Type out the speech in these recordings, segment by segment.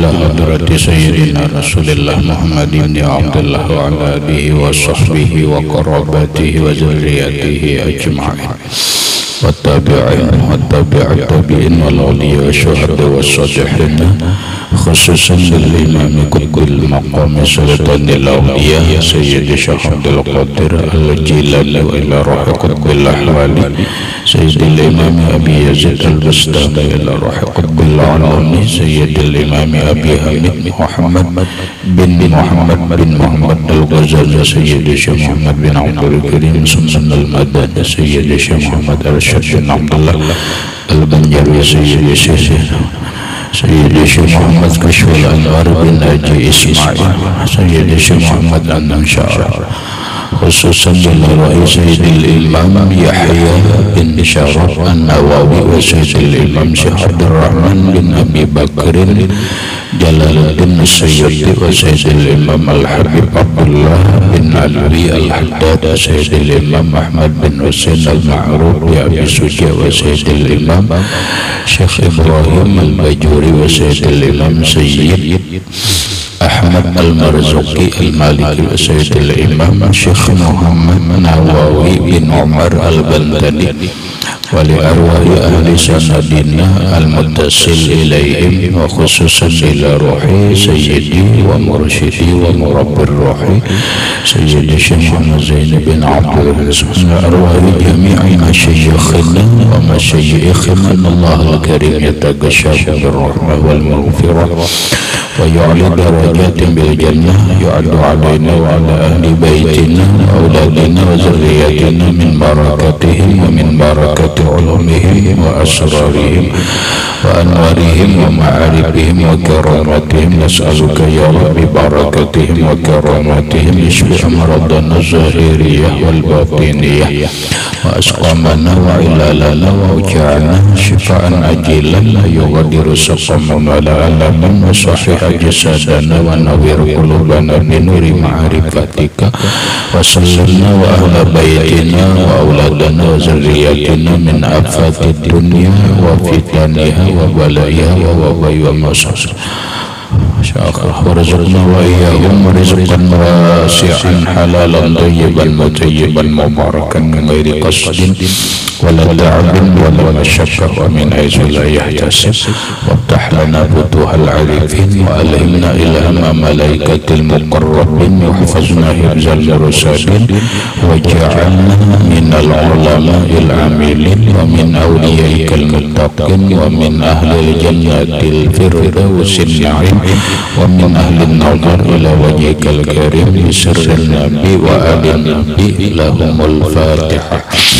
إلى حضرة سيدنا رسول الله محمد بن عبد الله وعلى آله وصحبه وقرابته وذريته أجمعين والتابعين والتابع التابعين والأولياء والشهداء والصالحين خصوصا للإمام قطب المقام سلطان الأولياء سيد الشيخ عبد القادر الجيلاني وإلى روح قطب الأحوال سيد الإمام أبي يزيد البستاني إلى روح قطب العلوم سيد الإمام أبي حميد محمد بن محمد الغزالي سيد الشيخ محمد بن عبد الكريم سمسن المدني سيد الشيخ محمد الشيخ بن عبد الله البنجاوي سيد الشيخ محمد كشف الأنوار بن ناجي إسماعيل سيد الشيخ محمد النمشار خصوصا للرئيس سيد الإمام يحيى بن شرف النووي وسيد الإمام شيخ عبد الرحمن بن أبي بكر جلال الدين السيوطي وسيد الإمام الحبيب عبد الله بن علوي الحداد وسيد الإمام أحمد بن حسين المعروف بأبي سجى وسيد الإمام شيخ إبراهيم الباجوري وسيد الإمام سيد أحمد المرزوقي المالكي وسيد الإمام شيخ محمد نواوي بن عمر البندني ولأرواح أهل سندنا المتصل إليهم وخصوصا إلى روحي سيدي ومرشدي ومربي الروحي سيدي الشيخ محمد زين بن عبد الرحمن أرواح جميع مشايخنا ومشايخنا الله الكريم يتغشى بالرحمة والمغفرة ويعلي درجات بالجنة يعد علينا وعلى أهل بيتنا وأولادنا وذرياتنا من بركاتهم ومن بركة علومهم وأسرارهم وأنوارهم ومعارفهم وكراماتهم نسألك يا رب ببركاتهم وكراماتهم اشف أمراضنا الظاهرية والباطنية وأسقامنا وعلالنا وأوجاعنا شفاء عاجلا لا يغادر سقما ولا ألما وصحح جسدنا ونوّر قلوبنا بنور معرفتك وسلمنا وأهل بيتنا وأولادنا وذرياتنا من آفات الدنيا وفتنها وبلائها ووباء ومصائب ورزقنا وإياهم رزقا واسعا حلالا طيبا مطيبا مباركا من غير قصد ولا تعب ولا مشقة ومن حيث لا يحتسب وافتح لنا فتوح العارفين وألهمنا إلهام ملائكة المقربين واحفظنا حفظ المرسلين واجعلنا من العلماء العاملين ومن أوليائك المتقين ومن أهل الجنة الفردوس النعيم ومن أهل النظر إلى وجهك الكريم بسر النبي وآل النبي لهم الفاتحة.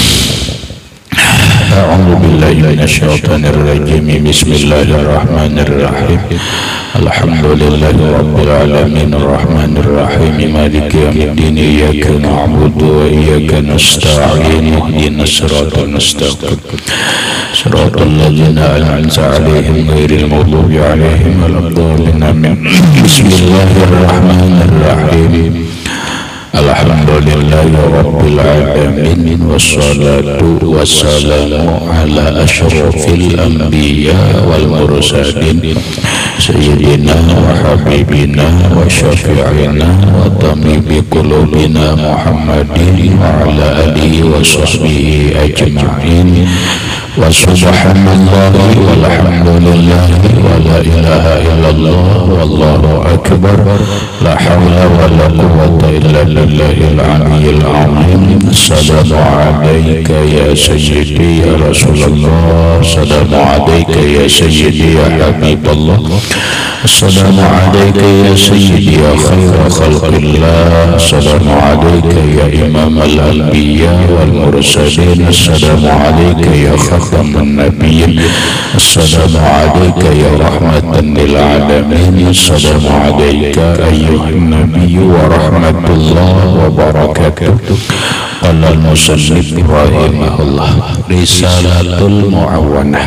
أعوذ بالله من الشيطان الرجيم بسم الله الرحمن الرحيم الحمد لله رب العالمين الرحمن الرحيم مالك يوم الدين إياك نعبد وإياك نستعين اهدنا الصراط المستقيم صراط الذين أنعمت عليهم غير المغضوب عليهم ولا الضالين آمين. بسم الله الرحمن الرحيم الحمد لله رب العالمين والصلاة والسلام على أشرف الأنبياء والمرسلين سيدنا وحبيبنا وشفيعنا وطبيب قلوبنا محمد وعلى آله وصحبه أجمعين وسبحان الله والحمد لله ولا إله إلا الله والله أكبر لا حول ولا قوة إلا بالله العلي العظيم. السلام عليك يا سيدي يا رسول الله السلام عليك يا سيدي يا حبيب الله السلام عليك يا سيدي يا خير خلق الله السلام عليك يا إمام الأنبياء والمرسلين السلام عليك يا ختم النبيين السلام عليك يا رحمة للعالمين السلام عليك أيها النبي ورحمة الله وبركاته. قال المصنف رحمه الله رسالة المعونة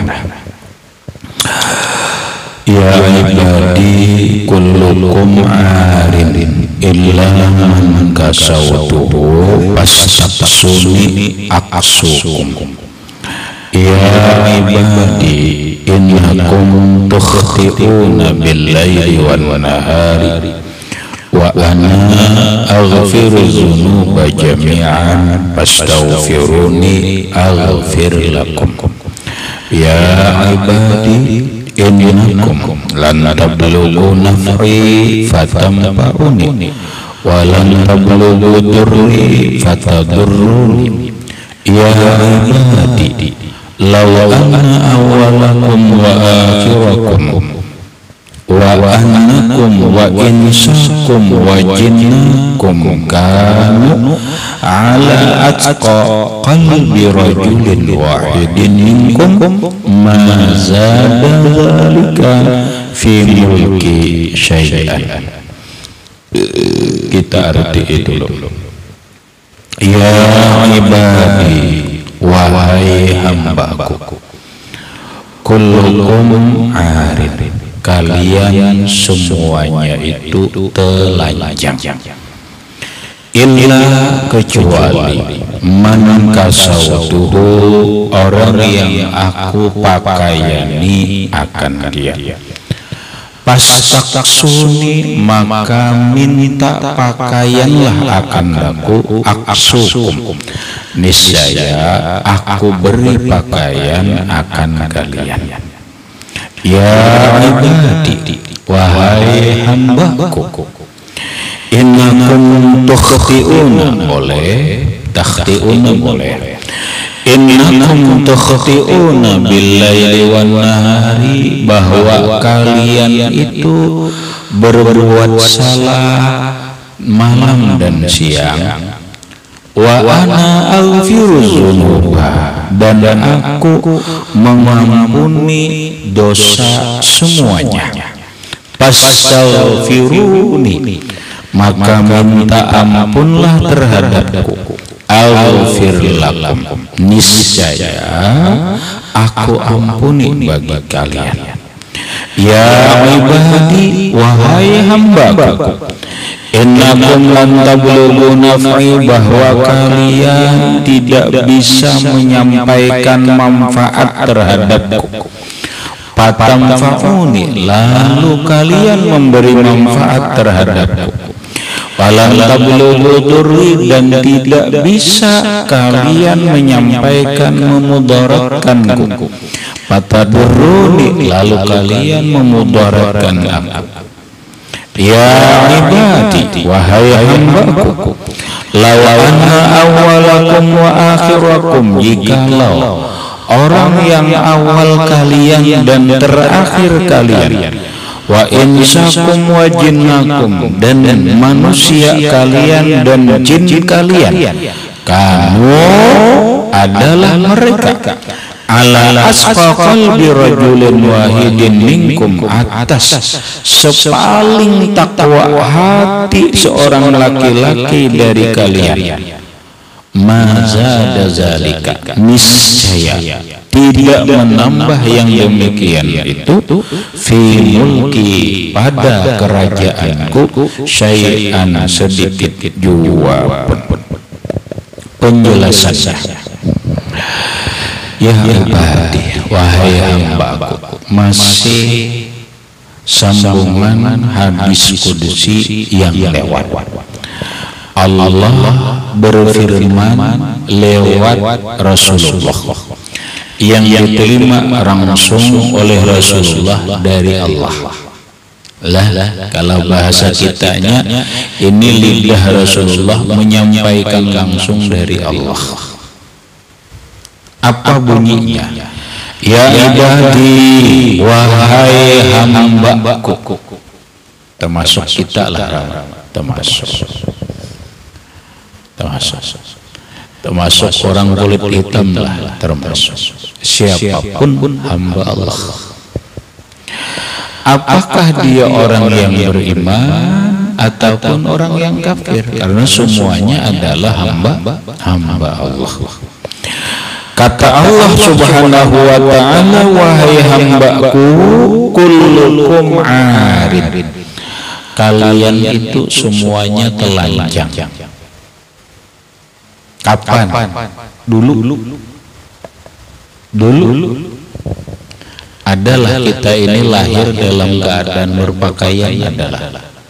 يا عبادي كلكم عار إلا من كسوته فاستقسوني أقسوكم. Ya ibadi innakum tukhti'una bil-laili wan-nahari wa ana aghfiru dzunuba jami'an fastaghfiruni aghfir lakum. Ya ibadi innakum lan tablughu naf'i fatanfa'uni wa lan tablughu durri fatadurruni. Ya ibadi law anna awwalakum wa akhirakum wa annakum wa insakum wa jinnakum kanu ala atqa qalbi rajulin wahidin minkum ma zada dzalika fi mulki syai'an. Kita arti itu loh. Ya ibadi, wahai hambaku, kullukum arid, kalian semuanya itu telanjang, illa kecuali man kasautuhu, orang yang aku pakaiani akan dia. Pastaksuni, maka minta pakaianlah akan aku, aksukum, niscaya aku beri pakaian akan kalian. Ya ibadi, wahai hambaku, innakum tukhti'una, boleh, takhti'una boleh. Innakum tukhti'una bil-laili wan-nahari, bahwa kalian itu berbuat salah malam dan siang. Wa ana aghfiru dzunuba, dan aku mengampuni dosa semuanya. Fastaghfiruni, maka minta ampunlah terhadapku. Aghfir lakum, niscaya aku ampuni bagi kalian. Ya ibadi, wahai hambaku, innakum lan tablughu naf'i, bahwa kalian tidak bisa menyampaikan manfaat terhadapku. Fatanfa'uni, lalu kalian memberi manfaat terhadapku. Walan tablughu durri, dan tidak bisa kalian menyampaikan memudaratkanku. Fatadurruni, lalu kalian memudaratkan aku. Ya ibadi, wahai hambaku, law anna awwalakum wa akhirakum, jikalau orang yang awal kalian dan terakhir kalian, wa insakum wa jinnakum, dan manusia kalian dan jin kalian, kamu adalah mereka, ala asqa qalbi rajulin wahidin minkum, atas sepaling takwa hati seorang laki-laki dari kalian. Mazada zalika, niscaya tidak menambah yang demikian itu, fi mulki, pada kerajaanku, syai'an, sedikit jua pun. Penjelasannya, ya ibadi, wahai hambaku, masih sambungan hadis kudusi yang lewat. Allah berfirman lewat Rasulullah yang diterima langsung oleh Rasulullah dari Allah. Kalau bahasa kitanya, ini lidah Rasulullah menyampaikan langsung dari Allah. Apa bunyinya? Ya ibadi, wahai hambaku, termasuk kita lah, termasuk orang kulit hitam lah, termasuk siapapun hamba Allah. Apakah dia orang yang beriman ataupun orang yang kafir? Karena semuanya adalah hamba Allah. Kata Allah Subhanahu wa ta'ala, wahai hambaku, kullukum arid, kalian itu semuanya telanjang. Kapan? Dulu. adalah kita ini lahir dalam keadaan berpakaian adalah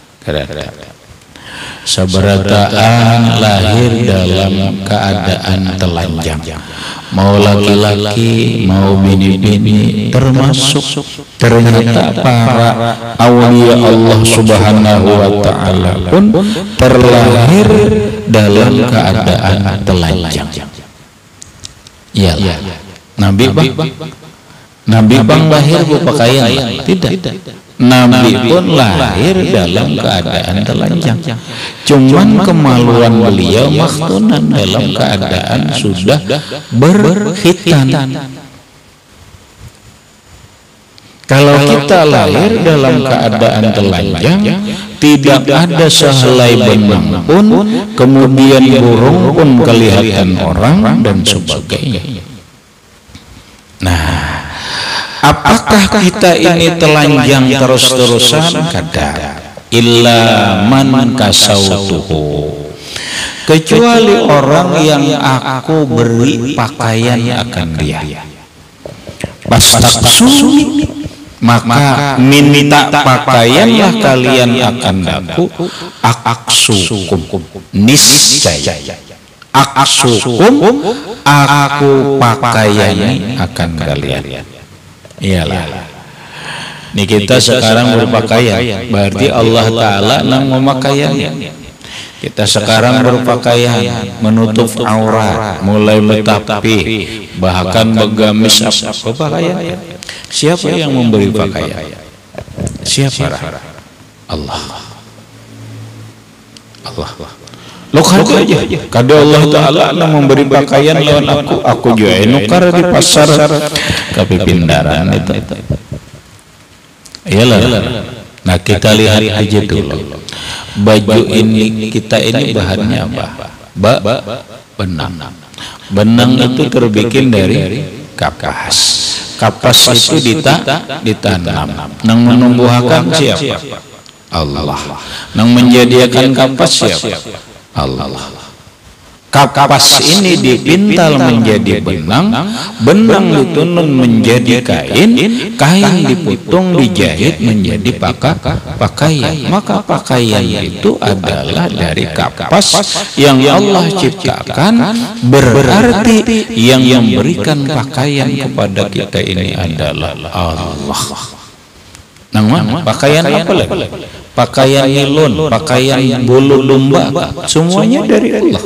sabarataan lahir dalam keadaan telanjang, mau laki-laki mau bini-bini, termasuk ternyata para awliya Allah Subhanahu wa Ta'ala pun terlahir dalam keadaan telanjang. Ya, Nabi bang lahir berpakaian? Tidak. Nabi pun lahir dalam keadaan telanjang. Cuman kemaluan beliau makhtunan dalam keadaan sudah berkhitan. Kalau kita lahir dalam keadaan telanjang, tidak ada sehelai benang pun, kemudian burung pun kelihatan orang dan sebagainya. Nah, apakah kita ini telanjang terus-terusan? Kada. Illa man kasautuhu, kecuali orang yang aku beri pakaian akan dia. Pastaksuni, maka minta pakaianlah kalian akan aku, aksukum, niscaya aksukum, aku pakaiani akan kalian. Iyalah, ini kita sekarang berpakaian, berarti Allah Ta'ala nang memakaian. Kita sekarang berpakaian menutup aurat, mulai metapi, bahkan begamis apa pakaian. Siapa yang memberi pakaian? Siapa? Allah. Lo kada aja, kada Allah Ta'ala nang memberi pakaian lawan aku juga nukar di pasar kapipindaran itu. Iyalah. Nah, kita lihat aja dulu. Baju ini kita ini bahannya apa? Benang. Benang itu terbikin dari kapas. Kapas itu ditanam. Nang menumbuhkan siapa? Allah. Nang menjadikan kapas siapa? Allah. Kapas ini dipintal menjadi benang, benang ditunun menjadi kain, kain diputung dijahit menjadi pakaian. Maka pakaian itu adalah dari kapas yang Allah ciptakan, berarti yang memberikan pakaian kepada kita ini adalah Allah. Nah, pakaian apa lagi? Pakaian nilon, pakaian bulu domba, semuanya dari Allah.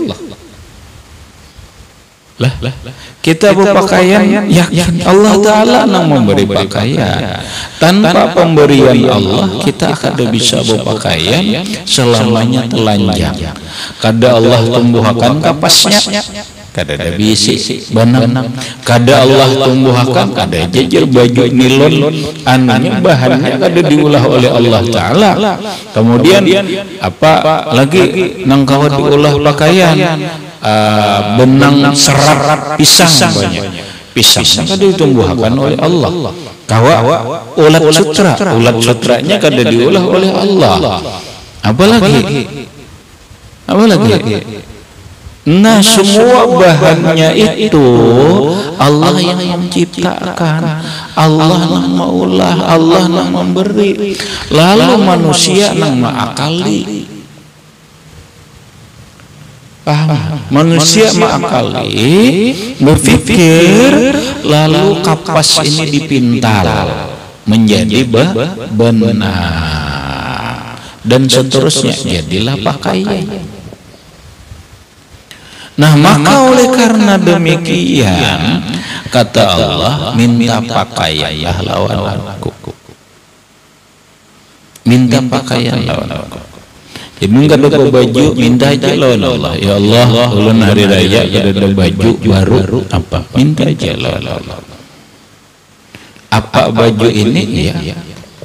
Kita berpakaian yakin Allah Ta'ala yang memberi pakaian. Tanpa pemberian Allah kita akan bisa berpakaian selamanya telanjang. Kada Allah tumbuhkan kapasnya, kada ada bisi benang. Kada Allah tumbuhkan, kada jejer baju nilon, anunya bahannya kada diulah oleh Allah Ta'ala. Kemudian apa lagi nang kawat diulah pakaian? Benang serat pisang banyak. Pisang kada ditumbuhkan oleh Allah. Kawa ulat sutranya kada diolah oleh Allah. Apalagi? Nah, semua bahannya itu Allah yang menciptakan, Allah yang maulah, Allah yang memberi. Lalu manusia yang mengakali. Manusia mengakali, berpikir, lalu kapas ini dipintal menjadi benang dan seterusnya, jadilah pakaian. Nah, maka oleh karena demikian kata Allah, minta pakaianlah lawan aku, minta pakaian lawan aku. Jadi nggak ada baju, minta aja lawan Allah. Ya Allah, ulun hari raya ada baju baru apa? Minta aja lawan Allah. Apa baju ini? Ya.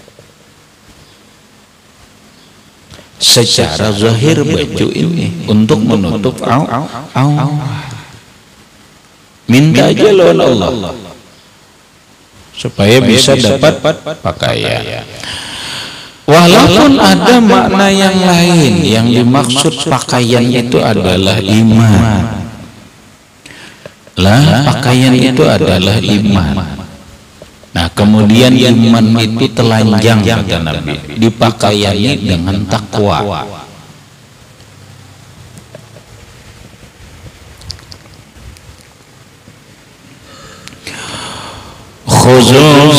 Secara zahir baju ini untuk menutup aurat. Minta aja lawan Allah supaya bisa dapat pakaian. Walaupun ada makna yang lain, yang dimaksud pakaian itu adalah iman. Pakaian itu adalah iman. Nah, kemudian iman itu telanjang kata Nabi, dipakaiannya dengan takwa. Khudzu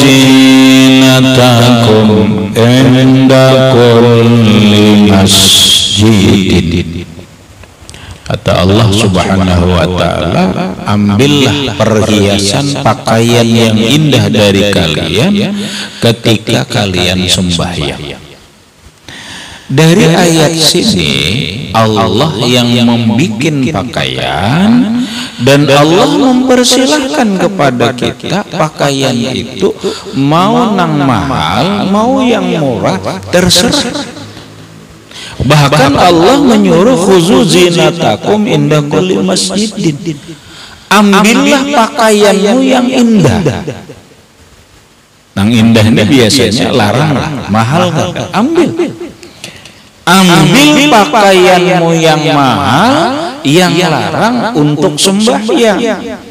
zinatakum inda kulli masjidin. Kata Allah Subhanahu wa ta'ala, ambillah perhiasan pakaian yang indah dari kalian ketika kalian sembahyang. Dari ayat sini Allah yang membikin pakaian, dan Allah mempersilahkan kepada kita pakaian itu mau nang mahal mau yang murah terserah. Bahkan Allah menyuruh khudzu zinatakum inda kulli masjidin, ambillah pakaianmu yang indah. Nang indah ini biasanya larang, mahal kan? Ambil pakaianmu yang mahal, yang larang untuk sembahyang.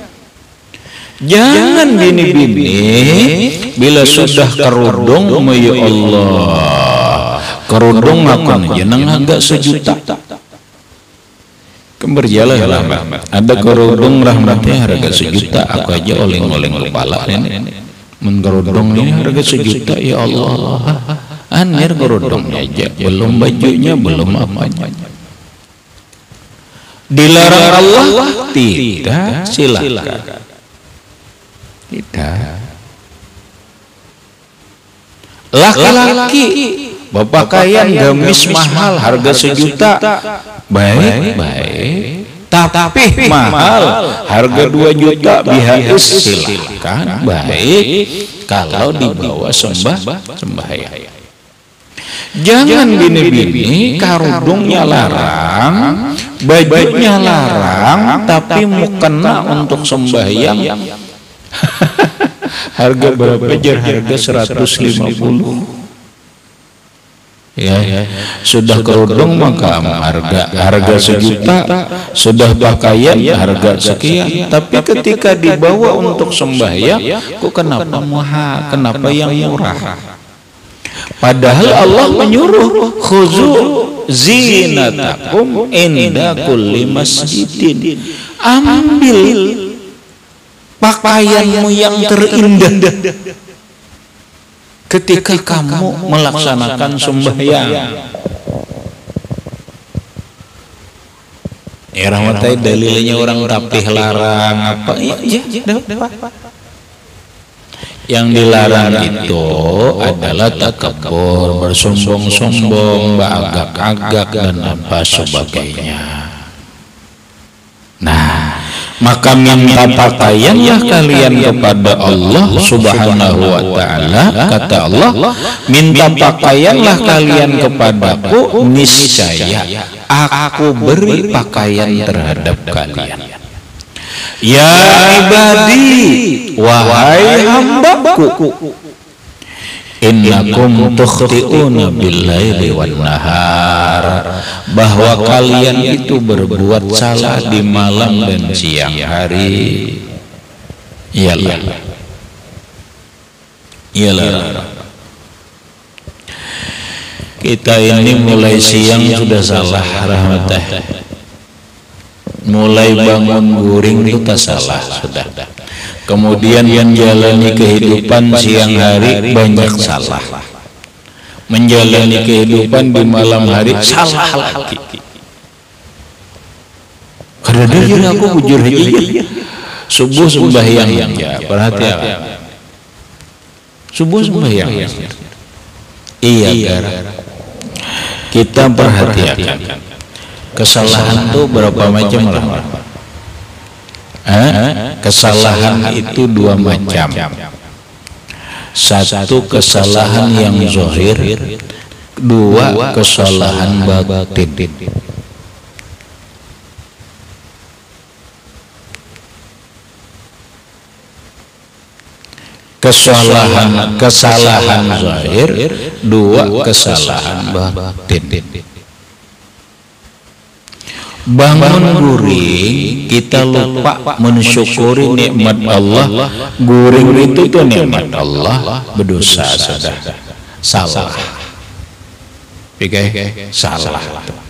Jangan bini-bini bila sudah kerudung, ya Allah, kerudung aku jeneng agak sejuta. Berjalan lama, ada kerudung rahmatnya harga sejuta, aku aja oleng-oleng kepala ini. Kerudung ini harga sejuta, ya Allah. Anir kerudungnya aja, belum bajunya, belum apanya. Dilarang Allah? Tidak, silakan. Tidak. Laki-laki berpakaian gamis mahal harga sejuta, baik. Tapi mahal harga 2 juta BHS, silakan, baik. Kalau dibawa sembahyang. Jangan bini-bini karudungnya larang, bajunya larang, tapi mukena untuk sembahyang. Harga berapa jar? Harga 150. Ya, sudah kerudung maka harga sejuta, sudah pakaian harga sekian. Tapi ketika dibawa untuk sembahyang, kok kenapa mahal? Kenapa yang murah? Padahal Allah menyuruh khudzu zinatakum inda kulli masjidin, ambil pakaianmu yang terindah ketika kamu melaksanakan sembahyang. Ya rahmatai dalilnya orang rapih larang apa? Yang dilarang itu adalah takabur, bersombong-sombong, beragak-agak dan apa sebagainya. Nah, maka minta pakaianlah kalian kepada Allah Subhanahu wa ta'ala. Kata Allah, minta pakaianlah kalian kepadaku, niscaya aku beri pakaian terhadap kalian. Ya ibadi, wahai hambaku, innakum tukhti'una bil-laili wan nahar, bahwa kalian itu berbuat salah di malam dan siang hari. Iyalah. Kita ini mulai siang sudah salah rahmatah. Mulai bangun guring kita salah sudah. Kemudian menjalani kehidupan siang hari banyak salah. Menjalani kehidupan di malam hari salah lagi. Karena dia aku bujur aja. Subuh sembahyang ya, perhatian. Subuh sembahyang. Iya, kita perhatikan. Kesalahan itu berapa macam lah? Kesalahan itu 2 macam. Satu kesalahan yang zahir, 2 kesalahan batin. Kesalahan zahir, 2 kesalahan batin. bangun guring kita lupa mensyukuri nikmat Allah. Guring itu tuh nikmat Allah, berdosa sudah salah. Salah.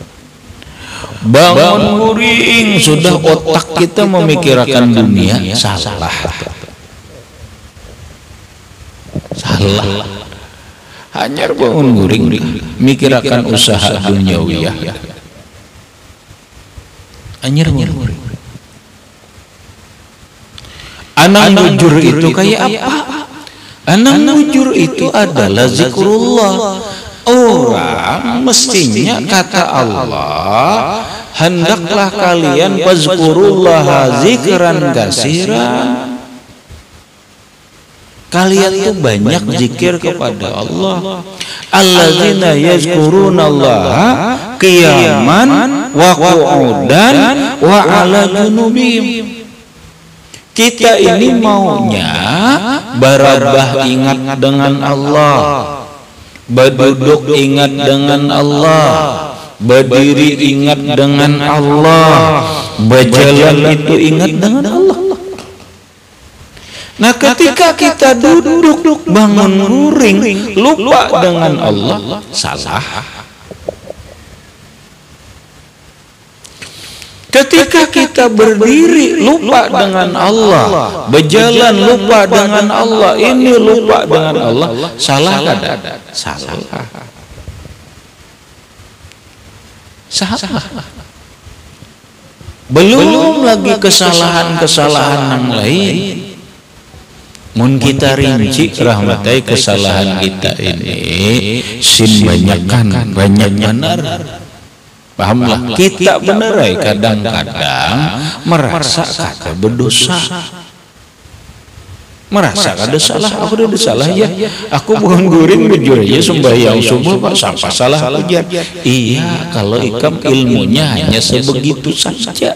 Bangun guring sudah otak kita memikirkan dunia, salah. Hanya bangun guring mikirkan usaha duniawiyah. Anjir. Anang bujur itu kayak apa? Anang bujur itu adalah zikrullah. Orang mestinya kata Allah, hendaklah kalian fazkurullaha zikran katsiran. Kalian tuh banyak zikir kepada Allah. Alladzina yazkurunallaha qiyaman wa qu'udan wa 'ala junubihim. Kita ini maunya barabah ingat dengan Allah, berduduk ingat dengan Allah, berdiri ingat dengan Allah, berjalan itu ingat dengan Allah. Nah, ketika kita duduk bangun guring lupa dengan Allah, salah. Ketika kita berdiri lupa dengan Allah, berjalan lupa dengan Allah, ini lupa dengan Allah, salah kada? Salah. Belum lagi kesalahan-kesalahan yang lain. Mun kita rinci rahmatai kesalahan kita ini sin banyak benar. Pahamlah, kita benerai kadang-kadang merasa kata berdosa, merasa kada salah. Aku udah salah ya, aku bukan guring bujur ya sembahyang subuh pak sampai salah ujar. Iya, kalau ikam ilmunya hanya sebegitu saja.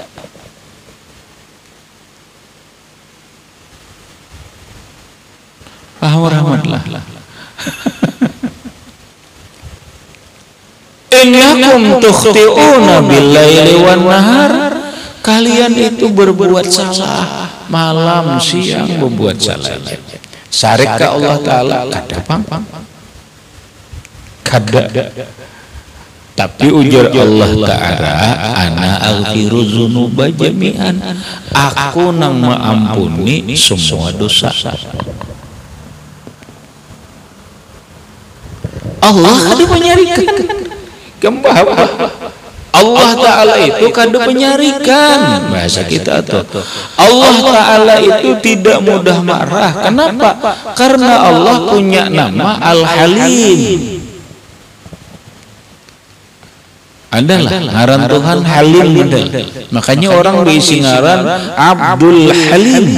Paham rahmatlah. Innakum tukhti'una bil-laili wan-nahar. Kalian itu berbuat salah malam siang, berbuat salah. Sarik ke Allah Ta'ala kada. Tapi ujar Allah Ta'ala, ana aghfiru dzunuba jami'an. Aku nang mengampuni semua dosa. Allah kada menyarikan. Allah Ta'ala itu kada penyarikan. Bahasa kita tuh, Allah Ta'ala itu tidak mudah marah. Kenapa? Karena Allah punya nama Al-Halim. Adalah ngaran Tuhan Halim. Makanya orang diisi ngaran Abdul Halim.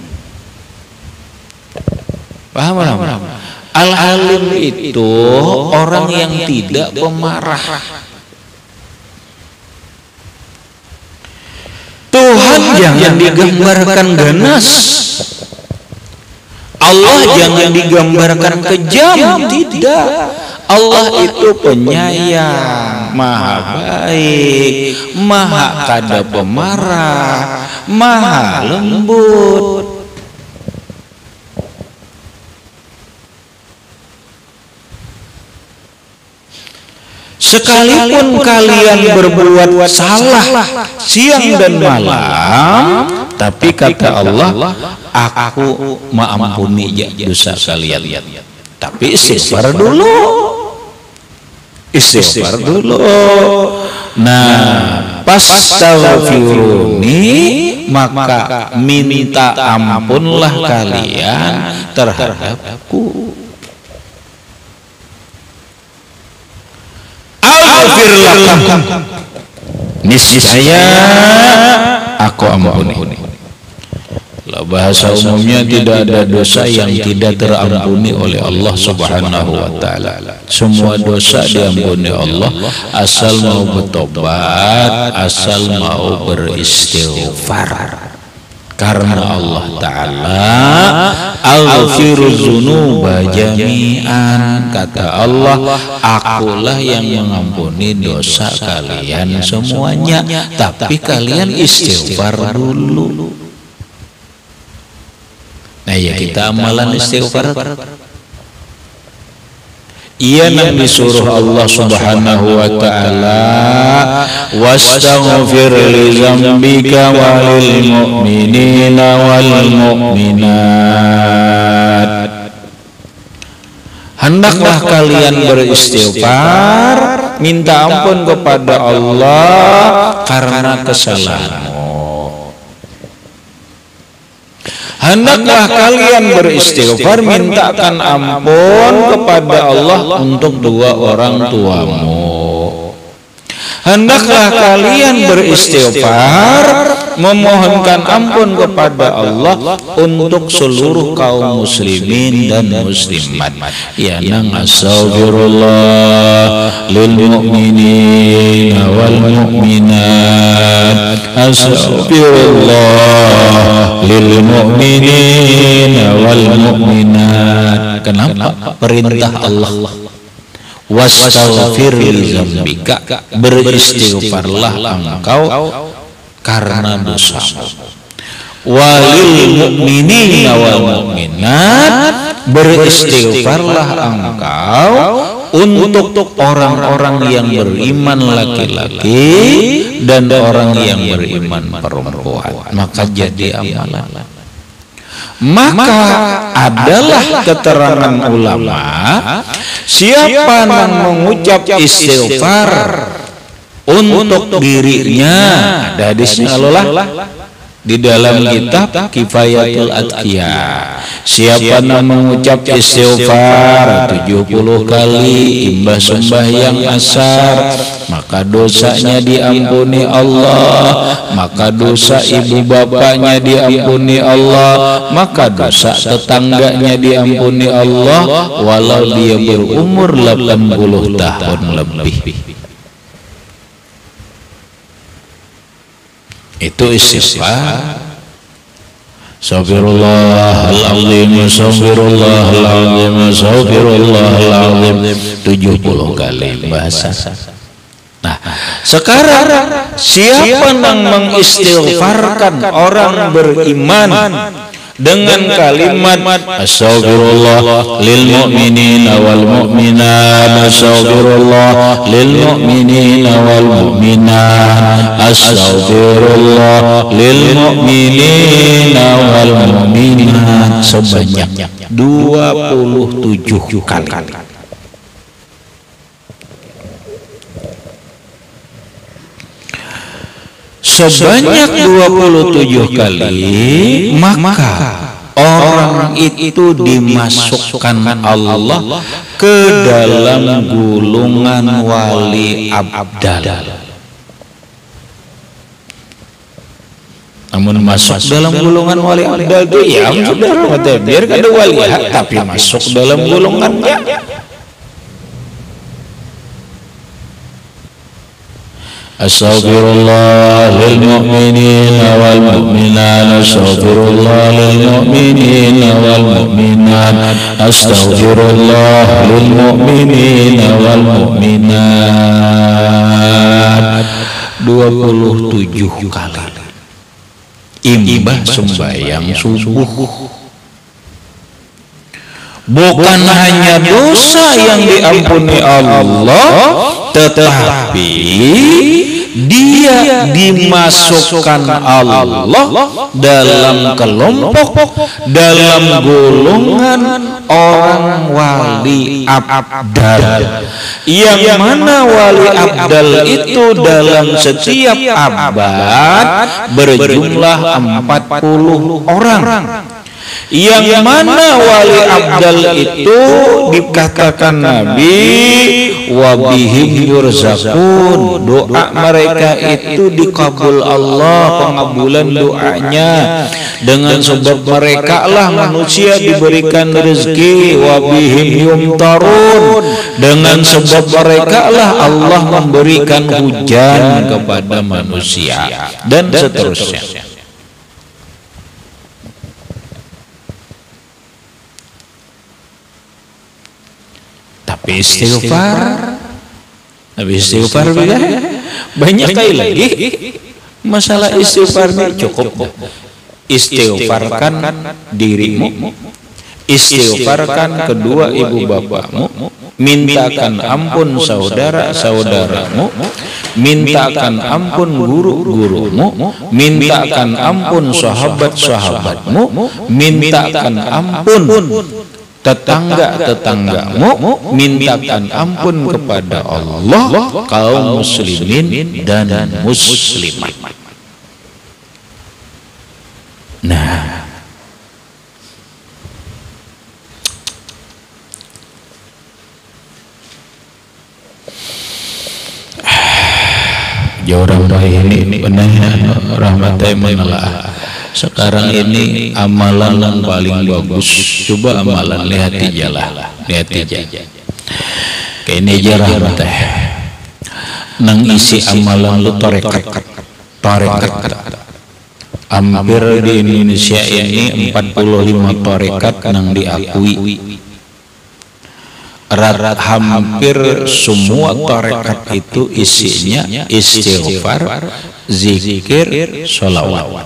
Paham? Al-Halim itu orang yang tidak pemarah. Tuhan jangan digambarkan ganas, Allah jangan digambarkan kejam, tidak. Allah itu penyayang, maha baik, maha kada pemarah, maha lembut. Sekalipun kalian berbuat salah siang dan malam, tapi kata Allah, aku mengampuni dosa kalian. Tapi istighfar dulu. Nah, pastaghfiruni, maka minta ampunlah kalian terhadapku. Aghfir lakum, niscaya aku ampuni. Bahasa umumnya tidak ada dosa yang tidak terampuni oleh Allah Subhanahu wa Ta'ala. Semua dosa diampuni Allah asal mau bertobat, asal mau beristighfar. Karena Allah Ta'ala aghfiruz dzunuba jami'an, kata Allah, akulah yang mengampuni dosa kalian semuanya, tapi kalian istighfar dulu. Nah ya, kita amalan istighfar. Ia yang disuruh Allah Subhanahu wa ta'ala, wastaghfir li dzambika walil mu'minina wal mu'minat. Hendaklah kalian beristighfar, minta ampun kepada Allah karena kesalahanmu. Hendaklah kalian beristighfar, mintakan ampun kepada Allah untuk dua orang tuamu. Hendaklah kalian beristighfar, memohonkan ampun kepada Allah untuk seluruh kaum muslimin dan muslimat. Ya nang astaghfirullah lil mu'minin wal mu'minat, astaghfirullah lil mu'minin wal mu'minat. Kenapa? Perintah Allah. Wastaghfir li dzambika, beristighfarlah engkau karena dosamu. Walil mu'minina wal mu'minat, beristighfarlah engkau untuk orang-orang yang beriman laki-laki dan orang yang beriman perempuan. Maka jadi amalan. Maka adalah keterangan ulama, siapa yang mengucap istighfar untuk dirinya, ada hadisnya Allah di dalam kitab Kifayatul Atqiya. Siapa yang mengucap istighfar 70 kali imbas sembahyang asar, maka dosanya diampuni Allah, maka dosa ibu bapaknya diampuni Allah, maka dosa tetangganya diampuni Allah, walau dia berumur 80 tahun lebih. Itu istighfar. Astaghfirullahaladzim, astaghfirullahaladzim, astaghfirullahaladzim 70 kali bahasa. Nah, sekarang siapa yang mengistighfarkan orang beriman dengan kalimat astaghfirullah lil mu'minina wal mu'minat, astaghfirullah lil mu'minina wal mu'minat, astaghfirullah lil mu'minina wal mu'minat sebanyak 27 kali. Sebanyak 27 kali, maka orang itu dimasukkan Allah ke dalam gulungan wali abdal. Namun masuk dalam gulungan wali abdal itu ya sudah, biar ada wali tapi masuk dalam gulungannya. Astaghfirullah lil mu'minina wal mu'minat, astaghfirullah lil mu'minina wal mu'minat, astaghfirullah lil mu'minina wal mu'minat 27 kali imbas sembahyang subuh. Bukan hanya dosa yang diampuni Allah, tetapi dia dimasukkan Allah dalam kelompok, dalam golongan orang wali abdal. Yang mana wali abdal itu dalam setiap abad berjumlah 40 orang. Yang mana wali abdal itu dikatakan Nabi wabihim yurzakun, doa mereka itu dikabul Allah, pengabulan doanya. Dengan sebab mereka lah manusia diberikan rezeki, wabihim yumtarun, dengan sebab mereka lah Allah memberikan hujan kepada manusia, dan seterusnya. Tapi istighfar juga banyak kali lagi. Masalah istighfarnya cukup. Istighfarkan dirimu, istighfarkan kedua ibu bapakmu, mintakan ampun saudara-saudaramu, mintakan ampun guru-gurumu, mintakan ampun sahabat-sahabatmu, mintakan ampun tetangga-tetanggamu, mintakan ampun kepada Allah, kaum muslimin dan muslimat. Nah, orang ini benar rahmatai menelaah. Sekarang ini amalan yang paling bagus, coba amalan lihat aja. Kayak ini aja rahmatai. Nang isi amalan lu tarekat. Hampir di Indonesia ini 45 tarekat nang diakui. Hampir semua tarekat itu isinya istighfar, zikir, sholawat.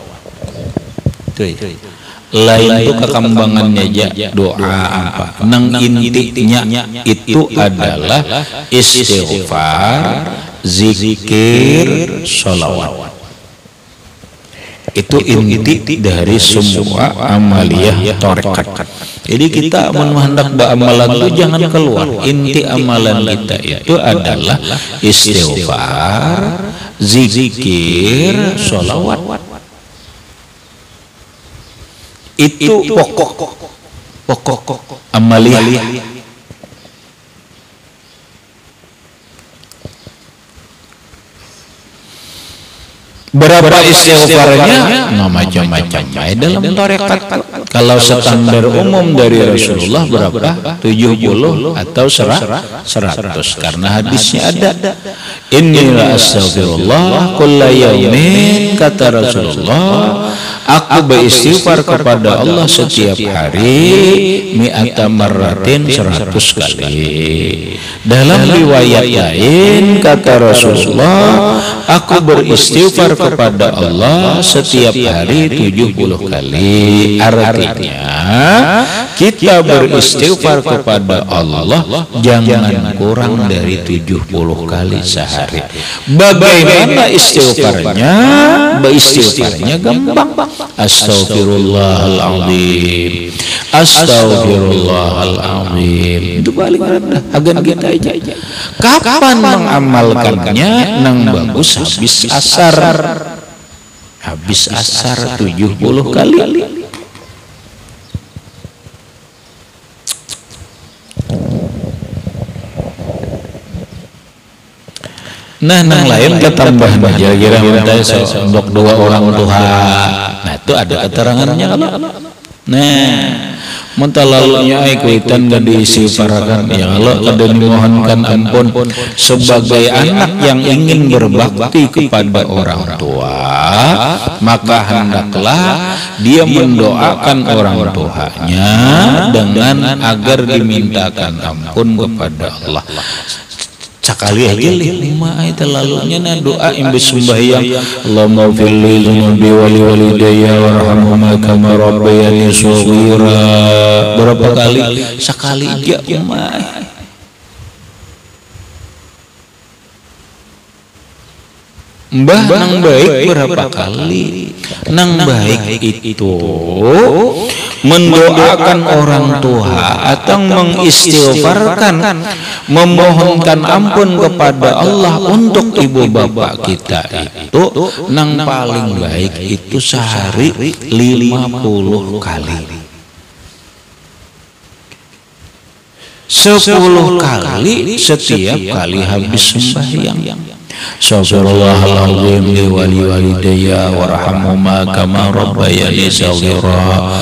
Lain itu kekembangannya aja doa apa. Nang intinya itu adalah istighfar, zikir, sholawat. Itu inti dari semua amaliyah tarekat. Jadi kita menhendak amalan itu jangan keluar. Inti amalan kita itu adalah istighfar, zikir, sholawat. Itu pokok amaliyah. Berapa istighfarnya? Macam-macam dalam tarekat. Kalau standar umum dari Rasulullah berapa? 70 atau 100. Karena hadisnya ada. Inilah astaghfirullah kulla yaumin, kata Rasulullah, aku beristighfar kepada Allah setiap hari mi'ata marratin, 100 kali. Dalam riwayat lain kata Rasulullah, aku beristighfar kepada Allah setiap hari 70 kali. Artinya kita beristighfar kepada Allah jangan kurang dari 70 kali sehari. Bagaimana istighfarnya? Istighfarnya gampang. Astaghfirullahaladzim, astaghfirullahaladzim. Itu paling rendah. Agan kita aja. Kapan mengamalkannya? Nang bagus habis asar. Habis asar 70 kali. Nah, nang lain ketambahan aja kira untuk 2 orang tuha. Nah, itu ada keterangannya kalau. Nah, mentalalunya kuitan gak diistighfarkan ya Allah, ada dimohonkan ampun sebagai anak yang ingin berbakti kepada orang tua, maka hendaklah dia mendoakan orang tuanya dengan agar dimintakan ampun kepada Allah. Sekali aja lima ayat lalunya na doa yang bersembahyang, Allahumma fili zunubi wali walidayya warhamhuma kama rabbayani shaghira. Berapa kali? Sekali aja umay. Mbah nang baik berapa kali? Nang baik itu mendoakan orang tua atau mengistighfarkan, memohonkan ampun kepada Allah untuk ibu bapak kita itu nang paling baik itu sehari 50 kali. 10 kali setiap kali habis sembahyang. Astaghfirullahaladzim li wali walidayya warhamhuma kama rabbayani shaghira.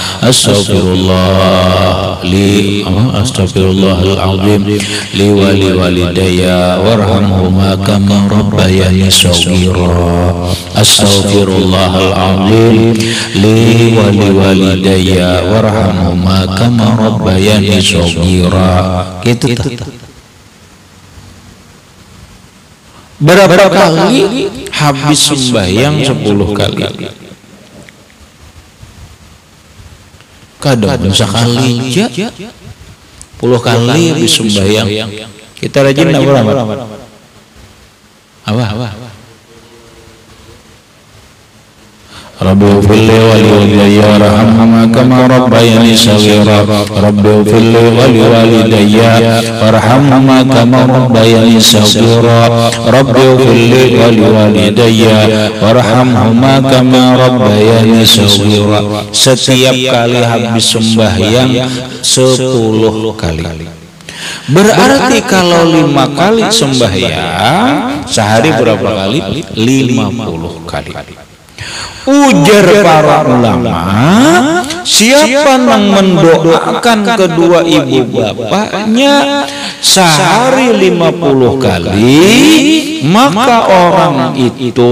Astaghfirullahaladzim li wali walidayya warhamhuma kama rabbayani shaghira. Astaghfirullahaladzim li wali walidayya warhamhuma kama rabbayani shaghira. Gitu tuh. Berapa kali habis sembahyang 10 kali? Kadang sekali aja 10 kali habis sembahyang. Kita rajin enggak berapa? Apa? Rabbi ufilli walidayya warhamhuma kama rabbayani shaghira. Rabbi ufilli walidayya warhamhuma kama rabbayani shaghira. Rabbi ufilli walidayya warhamhuma kama rabbayani shaghira. Setiap kali habis sembahyang 10 kali. Berarti kalau 5 kali sembahyang sehari berapa kali? 50 kali. Ujar para ulama, siapa yang mendoakan kedua ibu bapaknya sehari 50 kali, maka orang itu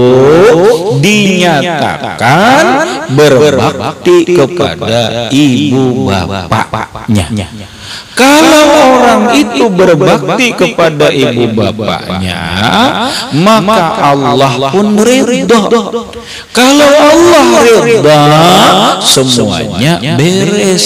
dinyatakan berbakti kepada ibu bapaknya. Kalau orang itu berbakti kepada ibu bapaknya, maka Allah pun ridha. Kalau Allah ridha, semuanya beres.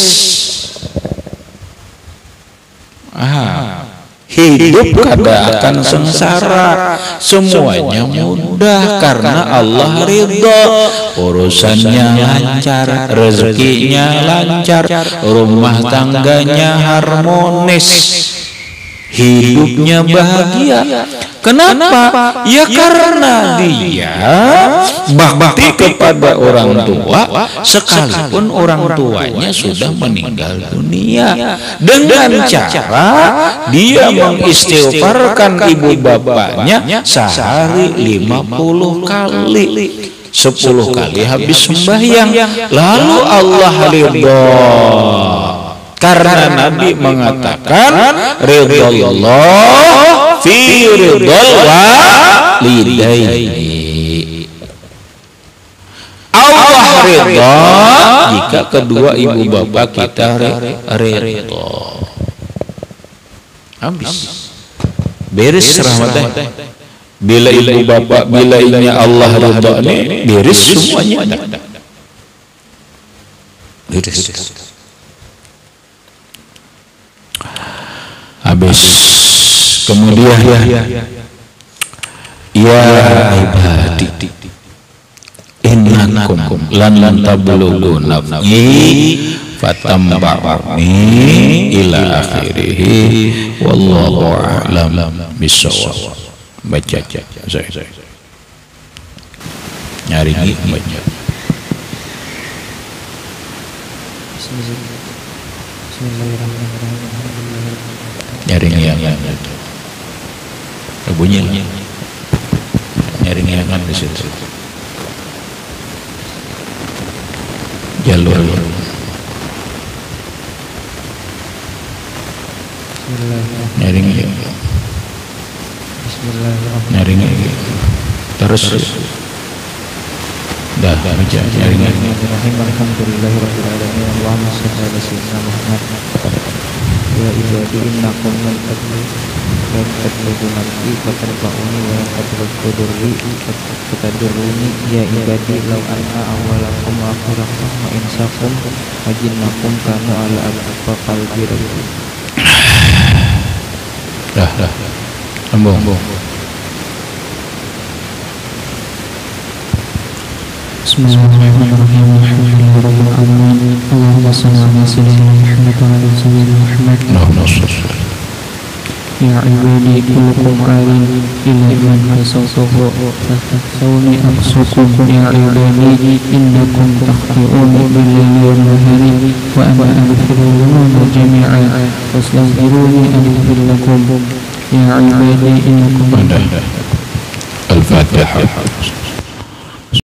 Hidup kada akan sengsara, semuanya mudah karena Allah ridha. Urusannya lancar, rezekinya lancar, rumah tangganya harmonis, hidupnya bahagia. Kenapa? Ya karena dia bakti kepada orang tua sekalipun orang tuanya sudah meninggal dunia, dengan cara dia mengistighfarkan ibu bapaknya sehari 50 kali. 10 kali habis sembahyang, lalu Allah ridha. Karena Nabi mengatakan ridhallah fi ridhal walidaini. Allah ridha jika kedua ibu bapak kita ridha. Habis beres rahmatnya. Bila ibu bapak, bila ini Allah ridha nih, beres semuanya. Beres. Habis. Kemudian ya ibadi innakum lan tablughu naf'i fatamba'ni ila akhirih wallahu a'lam bissawab. Baca saya nyari baca. Nyari yang bunyi nyari yang kan di situ jalur nyari nyaring terus dah baca nyaring Allahumma shalli ala sayyidina Muhammad ya ibadi innakum lan tablughu naf'i fatarfa'uni wa tadurruni fatadurruni ya ibadi law anna awwalakum wa akhirakum wa insakum wa jinnakum kanu ala abqa qalbi rabbi. Dah sambung. Bismillahirrahmanirrahim. Alhamdulillahirabbil alamin. Allahumma shalli ala sayyidina Muhammad wa ala sayyidina Muhammad. Ya ibadi kullukum alim illa man tasawwafu fatasawni aqsukum ya ibadi innakum takhti'una bil-laili wan-nahari wa ana aghfiru dhunuba jami'an fastaghfiruni aghfir lakum ya ibadi innakum Al-Fatihah.